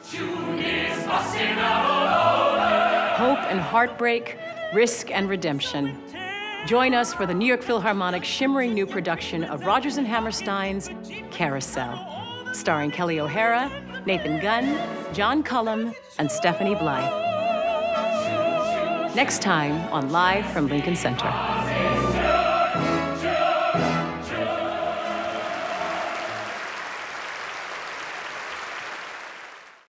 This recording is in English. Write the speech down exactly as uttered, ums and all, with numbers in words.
Hope and heartbreak, risk and redemption. Join us for the New York Philharmonic's shimmering new production of Rodgers and Hammerstein's Carousel, starring Kelli O'Hara, Nathan Gunn, John Cullum, and Stephanie Blythe. Next time on Live from Lincoln Center.